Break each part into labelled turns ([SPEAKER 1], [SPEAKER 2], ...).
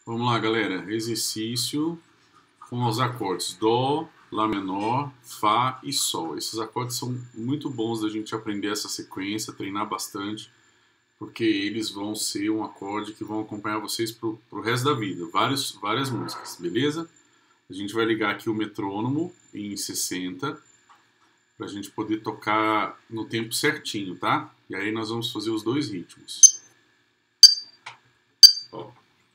[SPEAKER 1] Vamos lá, galera. Exercício com os acordes Dó, Lá menor, Fá e Sol. Esses acordes são muito bons da gente aprender essa sequência, treinar bastante, porque eles vão ser um acorde que vão acompanhar vocês pro resto da vida. Várias músicas, beleza? A gente vai ligar aqui o metrônomo em 60 para a gente poder tocar no tempo certinho, tá? E aí nós vamos fazer os dois ritmos. Ó.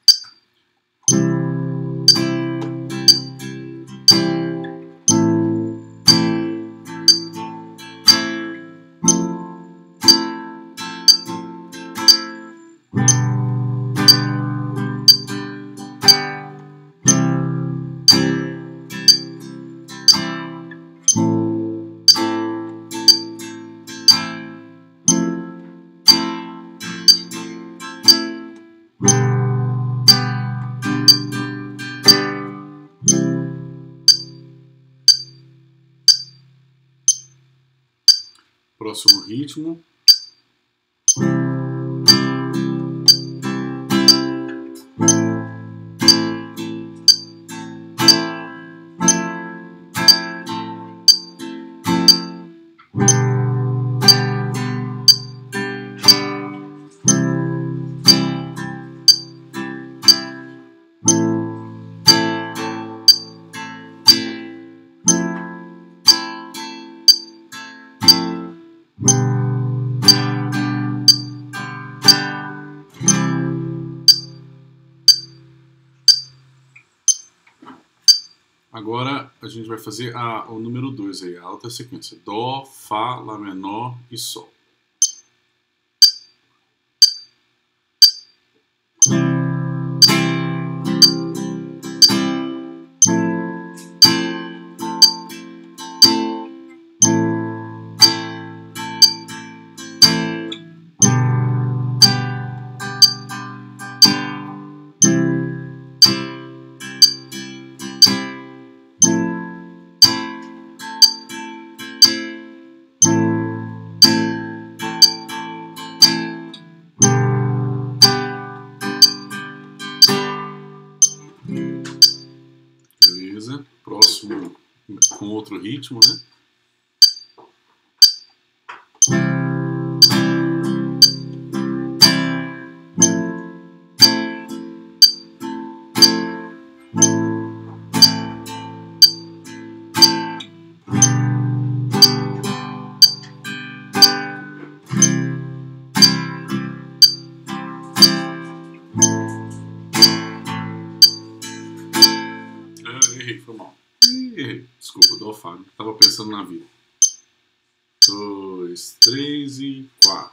[SPEAKER 1] Próximo ritmo. Agora a gente vai fazer o número 2 aí, a alta sequência. Dó, Fá, Lá menor e Sol. Beleza? Próximo com outro ritmo, né? Errei, foi mal. Errei. Desculpa, Dó, Fá. Tava pensando na vida. 2, 3 e 4.